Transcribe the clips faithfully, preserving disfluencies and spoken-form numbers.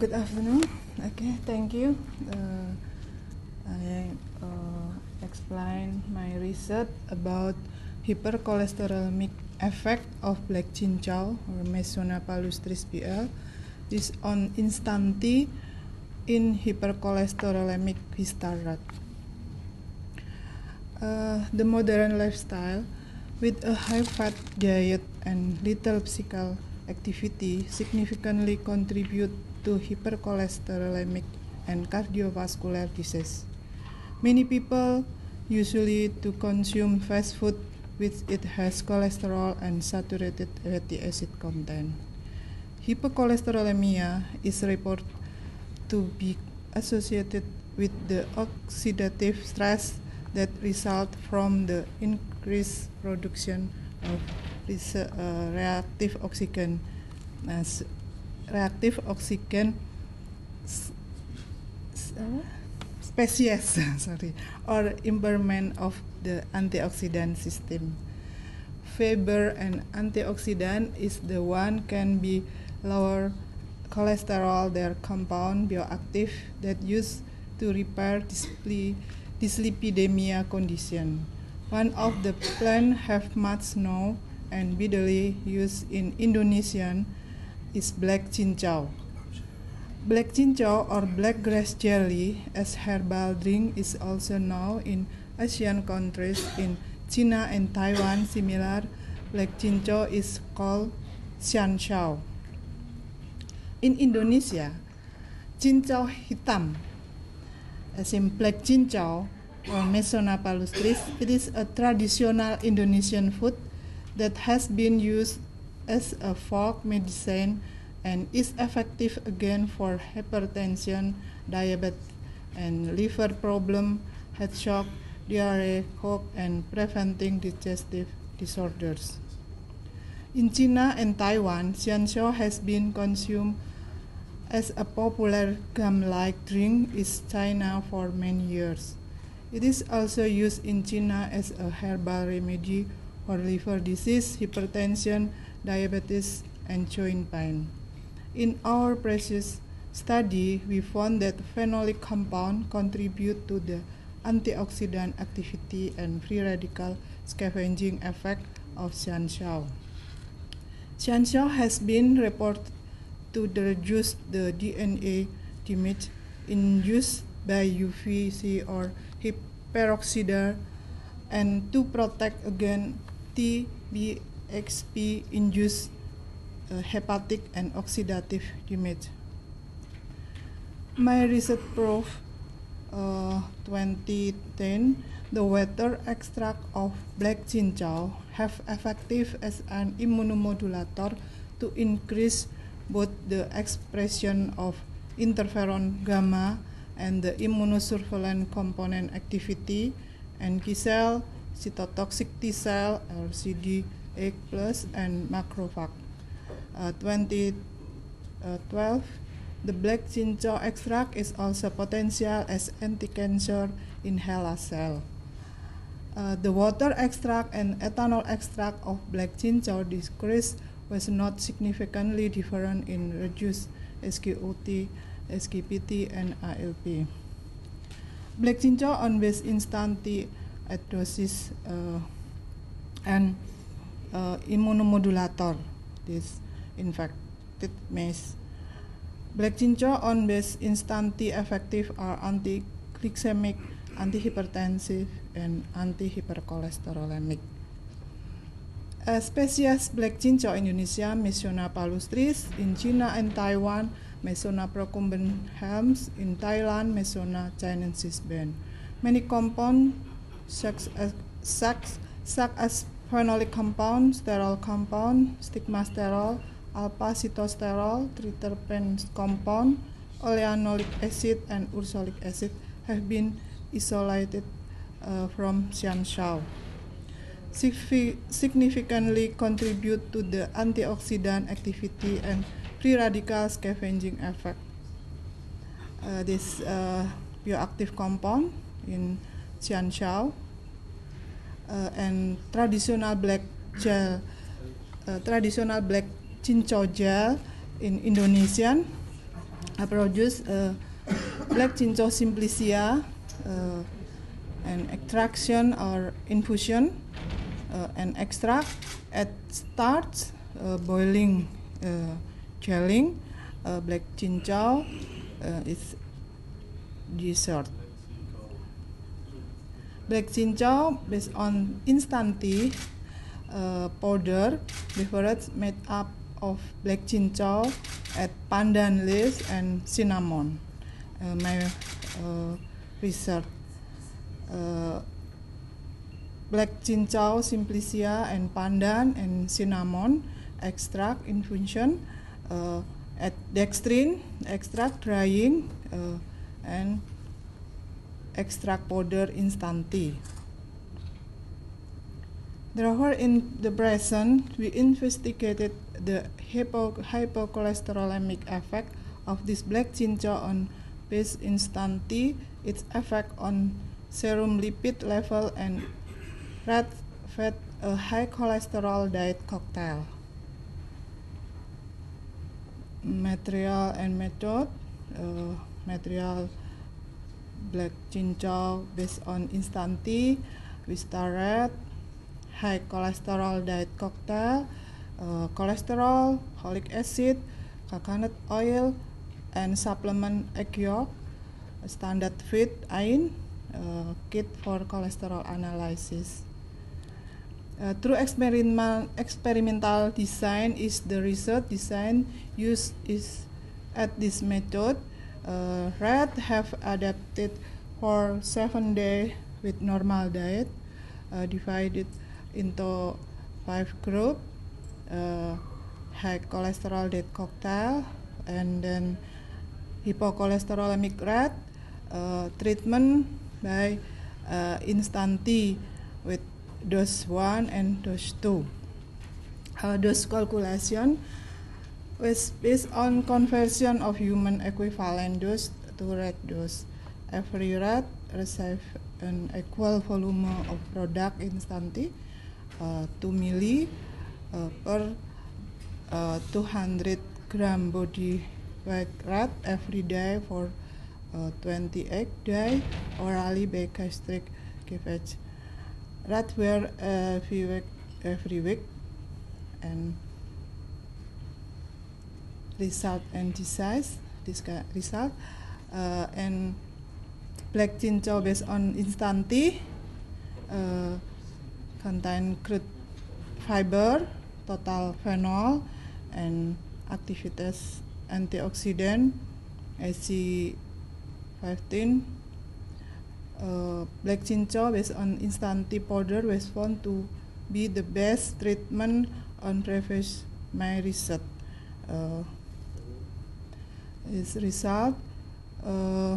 good afternoon. Okay, thank you. Uh, I uh, explain my research about hypercholesterolemic effect of black chinchou or Mesona palustris B L. This on instanti in hypercholesterolemic history. Uh, the modern lifestyle with a high-fat diet and little physical activity significantly contribute to hypercholesterolemic and cardiovascular disease. Many people usually to consume fast food which it has cholesterol and saturated fatty acid content. Hypercholesterolemia is reported to be associated with the oxidative stress that result from the increased production of this, uh, reactive oxygen, uh, reactive oxygen uh, species, sorry, or impairment of the antioxidant system. Fiber and antioxidant is the one can be lower cholesterol, their compound bioactive that used to repair dyslipidemia condition. One of the plants have much known and widely used in Indonesian is black chinchou. Black chinchou or black grass jelly as herbal drink is also known in Asian countries. In China and Taiwan, similar black chinchou is called xianxiao. In Indonesia, chinchou hitam, as in black chinchou or Mesona palustris, it is a traditional Indonesian food that has been used as a folk medicine and is effective again for hypertension, diabetes, and liver problem, head shock, diarrhea, cough, and preventing digestive disorders. In China and Taiwan, xianxiao has been consumed as a popular gum-like drink in China for many years. It is also used in China as a herbal remedy for liver disease, hypertension, diabetes, and joint pain. In our previous study, we found that phenolic compounds contribute to the antioxidant activity and free radical scavenging effect of xianxiao. Xianxiao has been reported to reduce the D N A damage induced by U V C or peroxide and to protect against T B X P-induced uh, hepatic and oxidative damage. My research proved uh, twenty ten the water extract of black chinchou have effective as an immunomodulator to increase both the expression of interferon gamma and the immunosurveillance component activity and T cell, cytotoxic T cell or C D eight plus and macrophage. Uh, twenty twelve, the black chinchou extract is also potential as anti-cancer in HeLa cell. Uh, the water extract and ethanol extract of black chinchou decrease was not significantly different in reduced S G O T, S G P T, and A L P. Black chinchou on base instanti acidosis uh, and uh, immunomodulator. This infected mice. Black chinchou on base instanti effective are anti-glycemic, antihypertensive, and anti-hypercholesterolemic. A species black chinchou Indonesia, Mesona palustris, in China and Taiwan, Mesona procumbens, in Thailand, Mesona chinensis Ben. Many compounds such as, such, such as phenolic compound, sterol compound, stigmasterol, alpha-cytosterol, triterpene compound, oleanolic acid, and ursolic acid have been isolated uh, from xianxiao. Significantly contribute to the antioxidant activity and free radical scavenging effect. Uh, this uh, bioactive compound in xianxiao uh, and traditional black gel, uh, traditional black chinchou gel in Indonesian uh, produce uh, black chinchou simplicia, uh, an extraction or infusion, uh, an extract at starts uh, boiling, uh, gelling, uh, black chinchou uh, is dessert. Black chinchou based on instant tea uh, powder beverage made up of black chinchou at pandan leaves and cinnamon. Uh, my uh, research. Uh, black chinchou simplicia and pandan and cinnamon extract infusion uh, at dextrin extract drying uh, and extract powder instant tea. Therefore, in the present, we investigated the hypo hypocholesterolemic effect of this black chinchou on base instant tea, its effect on serum lipid level, and red fat, a high cholesterol diet cocktail. Material and method. Uh, material black chinchou based on instant tea, Vista Red, high cholesterol diet cocktail, uh, cholesterol, folic acid, coconut oil, and supplement egg yolk, standard feed iron, uh, kit for cholesterol analysis. Uh, through experimental experimental design is the research design used is at this method. Uh, rat have adapted for seven days with normal diet, uh, divided into five groups, uh, high cholesterol diet cocktail, and then hypocholesterolemic rat, uh, treatment by uh, instant tea with dose one and dose two. Uh, dose calculation was based on conversion of human equivalent dose to rat dose. Every rat receives an equal volume of product instant tea, uh, two milli uh, per uh, two hundred gram body weight rat every day for uh, twenty-eight days orally by gastric gavage. Rats were uh, every week, every week, and result and disease, this result, uh, and black chinchou based on instant tea uh, contain crude fiber, total phenol, and activities antioxidant, A C fifteen. Uh, black chinchou based on instant tea powder was found to be the best treatment on previous my research. Uh, This result, uh,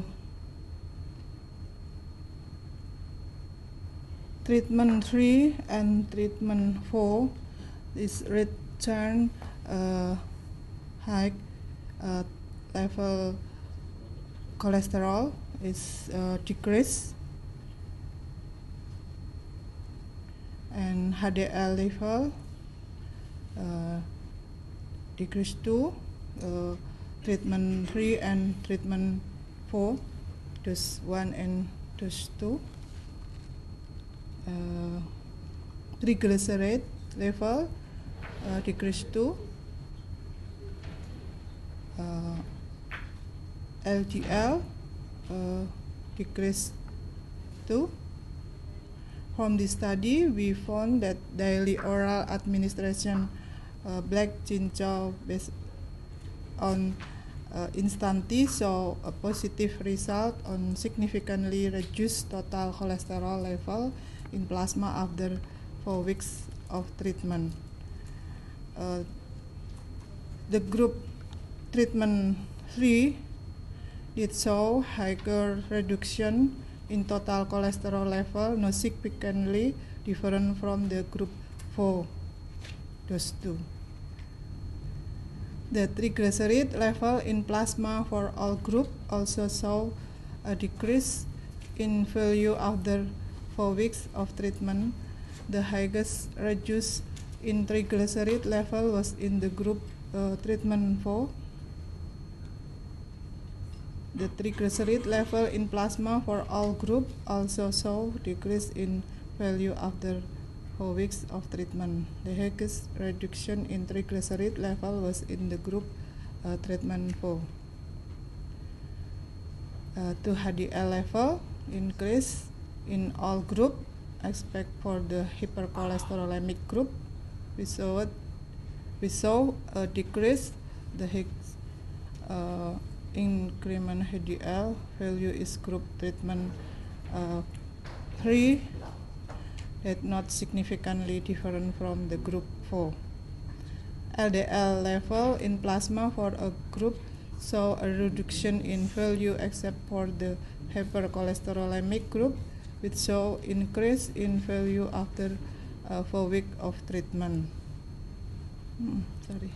treatment three and treatment four is return uh, high uh, level cholesterol is uh, decreased, and H D L level uh, decreased too. Uh, treatment three and treatment four, dose one and dose two. Uh, triglyceride level uh, decreased too. Uh, L D L uh, decreased too. From this study, we found that daily oral administration uh, black chinchou based on uh, instant tea show a positive result on significantly reduced total cholesterol level in plasma after four weeks of treatment. Uh, the group treatment three did show higher reduction in total cholesterol level, not significantly different from the group four, dose two. The triglyceride level in plasma for all groups also saw a decrease in value after four weeks of treatment. The highest reduced in triglyceride level was in the group uh, treatment four. The triglyceride level in plasma for all groups also saw decrease in value after four weeks of treatment. The highest reduction in triglyceride level was in the group uh, treatment four. Uh, to H D L level increase in all groups except for the hypercholesterolemic group. We saw we saw a decrease. The Higgs uh, increment H D L value is group treatment uh, three, that not significantly different from the group four. L D L level in plasma for a group saw a reduction in value except for the hypercholesterolemic group, which saw increase in value after uh, four weeks of treatment. Hmm, sorry.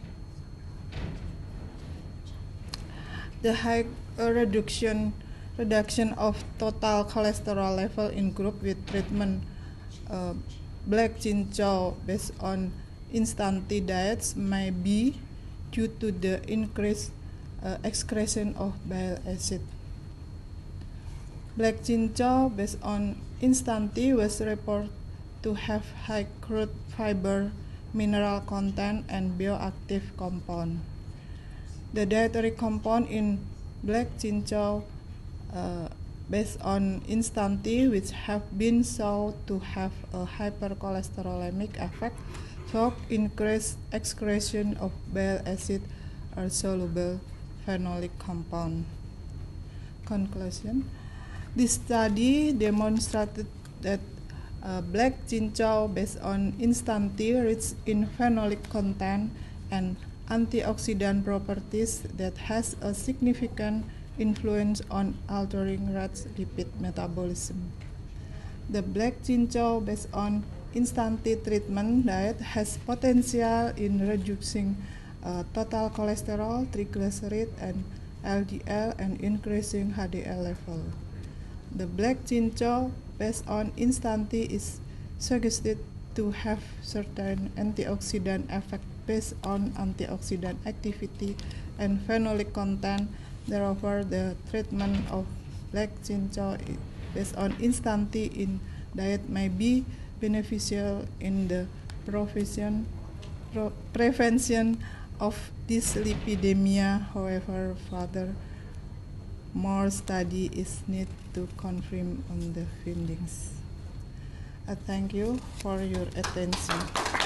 The high uh, reduction reduction of total cholesterol level in group with treatment uh, black chinchou based on instant tea diets may be due to the increased uh, excretion of bile acid. Black chinchou based on instant tea was reported to have high crude fiber, mineral content, and bioactive compound. The dietary compound in black chinchou uh, based on instant tea, which have been shown to have a hypercholesterolemic effect, so increased excretion of bile acid or soluble phenolic compound. Conclusion: this study demonstrated that uh, black chinchou based on instant tea rich in phenolic content and antioxidant properties that has a significant influence on altering rat lipid metabolism. The black chinchou based on instant tea treatment diet has potential in reducing uh, total cholesterol, triglyceride, and L D L, and increasing H D L level. The black chinchou based on instant tea is suggested to have certain antioxidant effect based on antioxidant activity and phenolic content. Therefore, the treatment of black chinchou based on instant tea in diet may be beneficial in the prevention, prevention of dyslipidemia. However, further more study is needed to confirm on the findings. I thank you for your attention.